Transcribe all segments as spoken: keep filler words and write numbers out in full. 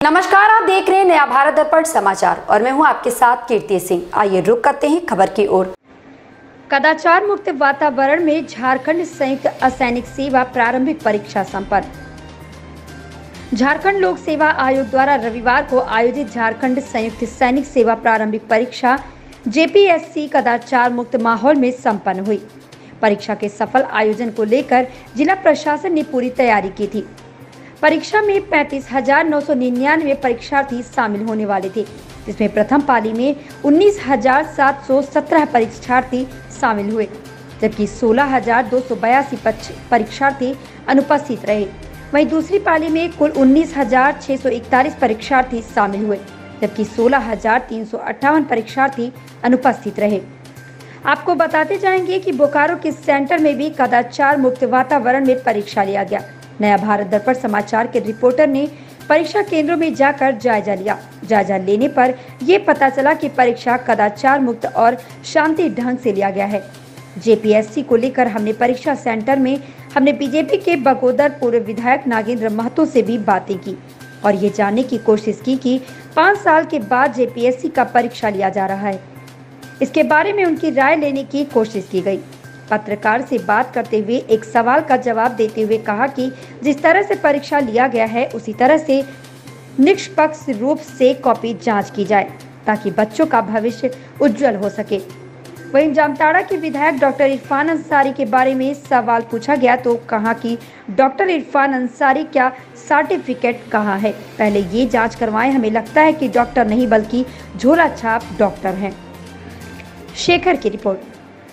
नमस्कार, आप देख रहे हैं नया भारत दर्पण समाचार और मैं हूं आपके साथ कीर्ति सिंह। आइए रुक करते हैं खबर की ओर। कदाचार मुक्त वातावरण में झारखंड संयुक्त असैनिक सेवा प्रारंभिक परीक्षा संपन्न। झारखंड लोक सेवा आयोग द्वारा रविवार को आयोजित झारखंड संयुक्त सैनिक सेवा प्रारंभिक परीक्षा जेपीएससी कदाचार मुक्त माहौल में संपन्न हुई। परीक्षा के सफल आयोजन को लेकर जिला प्रशासन ने पूरी तैयारी की थी। परीक्षा में पैंतीस हजार नौ सौ निन्यानवे परीक्षार्थी शामिल होने वाले थे, जिसमें प्रथम पाली में उन्नीस हजार सात सौ सत्रह परीक्षार्थी शामिल हुए, जबकि सोलह हजार दो सौ बयासी परीक्षार्थी अनुपस्थित रहे। वहीं दूसरी पाली में कुल उन्नीस हजार छह सौ इकतालीस परीक्षार्थी शामिल हुए, जबकि सोलह हजार तीन सौ अट्ठावन परीक्षार्थी अनुपस्थित रहे। आपको बताते जाएंगे कि बोकारो के सेंटर में भी कदाचार मुक्त वातावरण में परीक्षा लिया गया। नया भारत दर्पण समाचार के रिपोर्टर ने परीक्षा केंद्रों में जाकर जायजा लिया। जायजा लेने पर ये पता चला कि परीक्षा कदाचार मुक्त और शांति ढंग से लिया गया है। जेपीएससी को लेकर हमने परीक्षा सेंटर में हमने बीजेपी के बगोदर पूर्व विधायक नागेंद्र महतो से भी बातें की और ये जानने की कोशिश की कि पाँच साल के बाद जेपीएससी का परीक्षा लिया जा रहा है। इसके बारे में उनकी राय लेने की कोशिश की गई। पत्रकार से बात करते हुए एक सवाल का जवाब देते हुए कहा कि जिस तरह से परीक्षा लिया गया है उसी तरह से निष्पक्ष रूप से कॉपी जांच की जाए ताकि बच्चों का भविष्य उज्जवल हो सके। वहीं जामताड़ा के विधायक डॉक्टर इरफान अंसारी के बारे में सवाल पूछा गया तो कहा कि डॉक्टर इरफान अंसारी क्या सर्टिफिकेट कहाँ है, पहले ये जाँच करवाएं। हमें लगता है कि डॉक्टर नहीं बल्कि झोला छाप डॉक्टर हैं। शेखर की रिपोर्ट।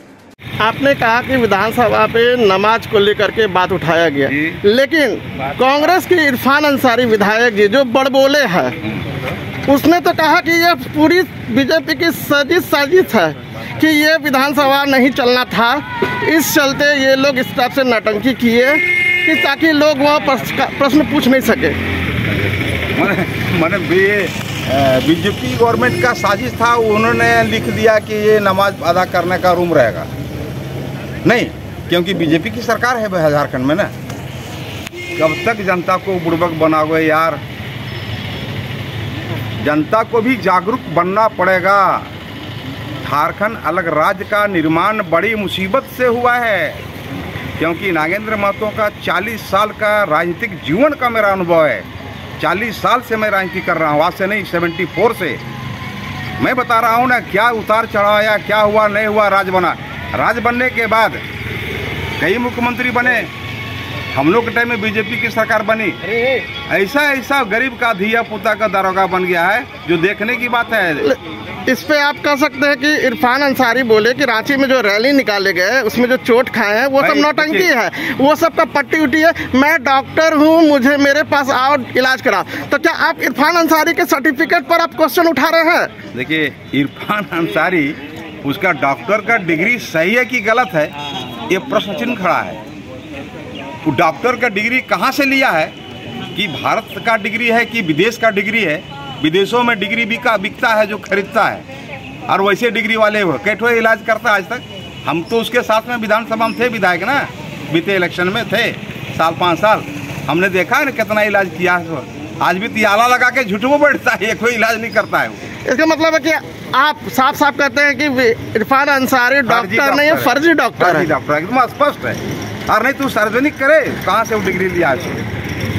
आपने कहा कि विधानसभा पे नमाज को लेकर के बात उठाया गया, लेकिन कांग्रेस के इरफान अंसारी विधायक जी जो बड़बोले हैं, उसने तो कहा कि ये पूरी बीजेपी की साजिश साजिश है कि ये विधानसभा नहीं चलना था। इस चलते ये लोग इस तरह से नौटंकी किए कि ताकि लोग वहाँ प्रश्न पूछ नहीं सके। मैंने बीजेपी गवर्नमेंट का साजिश था, उन्होंने लिख दिया कि ये नमाज अदा करने का रूम रहेगा नहीं, क्योंकि बीजेपी की सरकार है झारखंड में ना। कब तक जनता को बुड़बक बनाओगे यार? जनता को भी जागरूक बनना पड़ेगा। झारखंड अलग राज्य का निर्माण बड़ी मुसीबत से हुआ है, क्योंकि नागेंद्र महतो का चालीस साल का राजनीतिक जीवन का मेरा अनुभव है। चालीस साल से मैं राजनीति कर रहा हूँ, आज से नहीं, चौहत्तर से। मैं बता रहा हूँ ना क्या उतार चढ़ाव आया, क्या हुआ नहीं हुआ। राज बना, राज बनने के बाद कई मुख्यमंत्री बने, हम लोग के टाइम में बीजेपी की सरकार बनी। ऐसा ऐसा गरीब का धिया पुता का दारोगा बन गया है जो देखने की बात है। इस पे आप कह सकते हैं कि इरफान अंसारी बोले कि रांची में जो रैली निकाले गए उसमें जो चोट खाए हैं वो सब नौटंकी है, वो सब का पट्टी उठी है। मैं डॉक्टर हूँ, मुझे मेरे पास आओ इलाज करा। तो क्या आप इरफान अंसारी के सर्टिफिकेट पर आप क्वेश्चन उठा रहे हैं? देखिए, इरफान अंसारी उसका डॉक्टर का डिग्री सही है कि गलत है, ये प्रश्न चिन्ह खड़ा है। वो डॉक्टर का डिग्री कहाँ से लिया है, कि भारत का डिग्री है कि विदेश का डिग्री है? विदेशों में डिग्री बिका बिकता है जो खरीदता है, और वैसे डिग्री वाले वो कैठो इलाज करता है। आज तक हम तो उसके साथ में विधानसभा में थे, विधायक ना, बीते इलेक्शन में थे साल पाँच साल, हमने देखा है ना कितना इलाज किया है। आज भी तियाला लगा के झूठों बैठता है, कोई इलाज नहीं करता है वो। इसका मतलब है कि आप साफ साफ कहते हैं कि इरफान अंसारी डॉक्टर नहीं है, फर्जी डॉक्टर है। डॉक्टर एकदम स्पष्ट है। और नहीं तू सार्वजनिक करे कहाँ से वो डिग्री लिया है।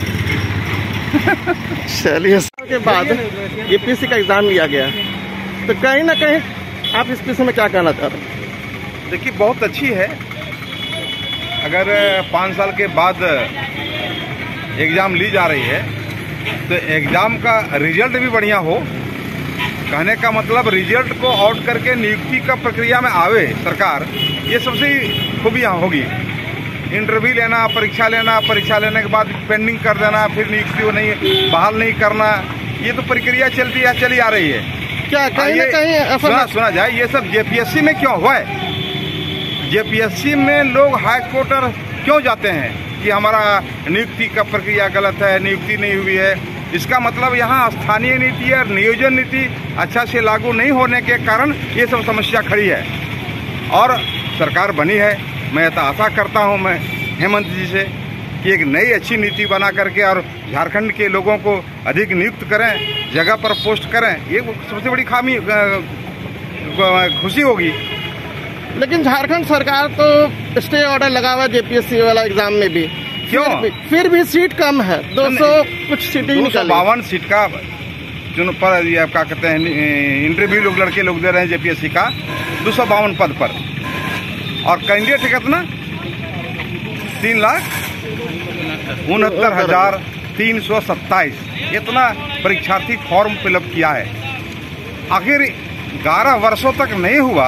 चलिए, के बाद यूपीएससी का एग्जाम लिया गया, तो कहीं ना कहीं आप इस विषय में क्या कहना चाह रहे हैं? देखिए, बहुत अच्छी है। अगर पाँच साल के बाद एग्ज़ाम ली जा रही है तो एग्ज़ाम का रिजल्ट भी बढ़िया हो। कहने का मतलब रिजल्ट को आउट करके नियुक्ति का प्रक्रिया में आवे सरकार, ये सबसे खूबियाँ होगी। इंटरव्यू लेना, परीक्षा लेना, परीक्षा लेने के बाद पेंडिंग कर देना, फिर नियुक्ति नहीं बहाल नहीं करना, ये तो प्रक्रिया चलती है चली आ रही है। क्या कहीं ना कहीं सुना सुना जाए, ये सब जेपीएससी में क्यों हुआ है? जेपीएससी में लोग हाई कोर्ट क्यों जाते हैं कि हमारा नियुक्ति का प्रक्रिया गलत है, नियुक्ति नहीं हुई है? इसका मतलब यहाँ स्थानीय नीति और नियोजन नीति अच्छा से लागू नहीं होने के कारण ये सब समस्या खड़ी है। और सरकार बनी है, मैं तो आशा करता हूँ मैं हेमंत जी से कि एक नई अच्छी नीति बना करके और झारखंड के लोगों को अधिक नियुक्त करें, जगह पर पोस्ट करें, ये सबसे बड़ी खामी खुशी होगी। लेकिन झारखंड सरकार तो स्टे ऑर्डर लगा हुआ जेपीएससी वाला एग्जाम में भी, क्यों फिर भी, फिर भी सीट कम है, दो सौ कुछ सीटें दो सौ बावन सीट का चुन पर क्या कहते हैं इंटरव्यू लोग लड़के लोग दे रहे हैं जेपीएससी का दो सौ बावन पद पर, और कैंडिडेट है कितना तीन लाख उनहत्तर हजार तीन सौ सत्ताईस इतना परीक्षार्थी फॉर्म फिलअप किया है। आखिर ग्यारह वर्षों तक नहीं हुआ,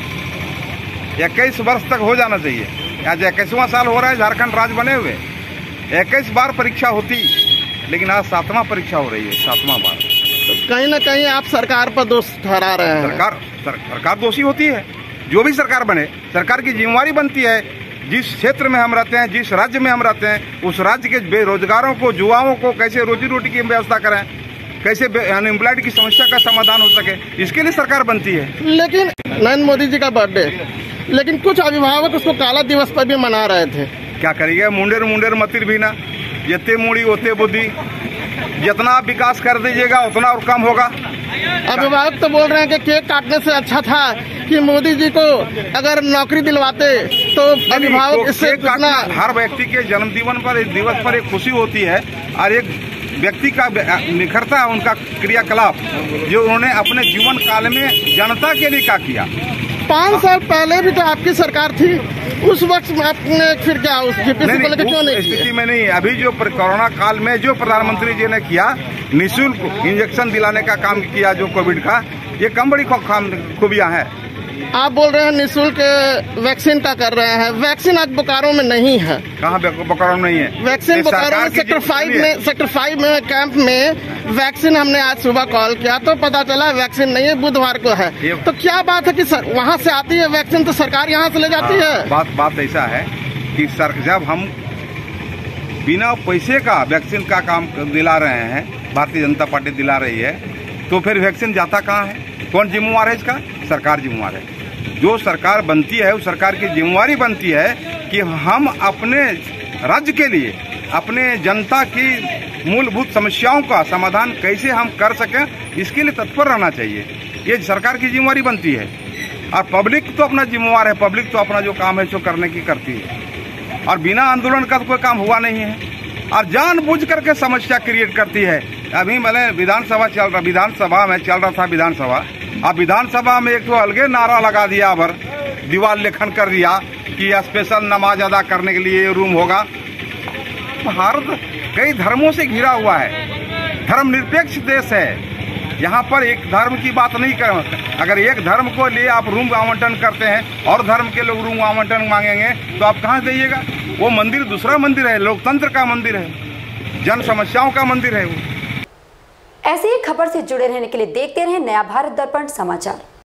इक्कीस वर्ष तक हो जाना चाहिए। आज इक्कीसवां साल हो रहा है झारखंड राज्य बने हुए, इक्कीस बार परीक्षा होती, लेकिन आज सातवां परीक्षा हो रही है, सातवां बार। तो कहीं ना कहीं आप सरकार पर दोष ठहरा रहे हैं। सरकार सर, सरकार दोषी होती है। जो भी सरकार बने, सरकार की जिम्मेवारी बनती है जिस क्षेत्र में हम रहते हैं, जिस राज्य में हम रहते हैं, उस राज्य के बेरोजगारों को, युवाओं को कैसे रोजी रोटी की व्यवस्था करें, कैसे अनएम्प्लॉयड की समस्या का समाधान हो सके, इसके लिए सरकार बनती है। लेकिन नरेंद्र मोदी जी का बर्थडे, लेकिन कुछ अभिभावक उसको काला दिवस पर भी मना रहे थे। क्या करिएगा, मुंडेर मुंडेर मतिर भी ना, जितने मूड़ी उतने बुद्धि, जितना आप विकास कर दीजिएगा उतना और कम होगा। अभिभावक तो बोल रहे हैं कि केक काटने से अच्छा था कि मोदी जी को अगर नौकरी दिलवाते, तो अभिभावक इससे कितना। हर व्यक्ति के जन्म दिवस पर इस दिवस पर एक खुशी होती है, और एक व्यक्ति का निखरता है उनका क्रियाकलाप जो उन्होंने अपने जीवन काल में जनता के लिए क्या किया। पाँच साल पहले भी तो आपकी सरकार थी, उस वक्त आपने फिर क्या उस जेपीएससी को लेकर क्यों नहीं किया? स्थिति में नहीं, अभी जो कोरोना काल में जो प्रधानमंत्री जी ने किया, निःशुल्क इंजेक्शन दिलाने का काम किया जो कोविड का, ये कम बड़ी खूबियां हैं। आप बोल रहे हैं निःशुल्क वैक्सीन का कर रहे हैं, वैक्सीन आज बोकारो में नहीं है। कहाँ बोकारो में नहीं है? वैक्सीन बोकारो में सेक्टर फाइव में सेक्टर फाइव में कैंप में वैक्सीन हमने आज सुबह कॉल किया तो पता चला वैक्सीन नहीं है, बुधवार को है। तो क्या बात है कि सर वहाँ से आती है वैक्सीन तो सरकार यहाँ से ले जाती है। बात बात ऐसा है कि सर जब हम बिना पैसे का वैक्सीन का काम दिला रहे हैं, भारतीय जनता पार्टी दिला रही है, तो फिर वैक्सीन जाता कहाँ है? कौन जिम्मेवार है इसका? सरकार जिम्मेवार है। जो सरकार बनती है उस सरकार की जिम्मेवारी बनती है कि हम अपने राज्य के लिए, अपने जनता की मूलभूत समस्याओं का समाधान कैसे हम कर सकें, इसके लिए तत्पर रहना चाहिए। ये सरकार की जिम्मेवारी बनती है, और पब्लिक तो अपना जिम्मेवार है, पब्लिक तो अपना जो काम है सो करने की करती है, और बिना आंदोलन का तो कोई काम हुआ नहीं है, और जानबूझ करके समस्या क्रिएट करती है। अभी मैंने विधानसभा चल रहा विधानसभा में चल रहा था विधानसभा, अब विधानसभा में एक तो अलगे नारा लगा दिया, अबर दीवार लेखन कर दिया कि स्पेशल नमाज अदा करने के लिए रूम होगा। भारत कई धर्मों से घिरा हुआ है, धर्मनिरपेक्ष देश है, यहाँ पर एक धर्म की बात नहीं कर। अगर एक धर्म को लिए आप रूम आवंटन करते हैं और धर्म के लोग रूम आवंटन मांगेंगे तो आप कहाँ जाइएगा? वो मंदिर दूसरा मंदिर है, लोकतंत्र का मंदिर है, जन समस्याओं का मंदिर है वो। ऐसी ही खबर से जुड़े रहने के लिए देखते रहें नया भारत दर्पण समाचार।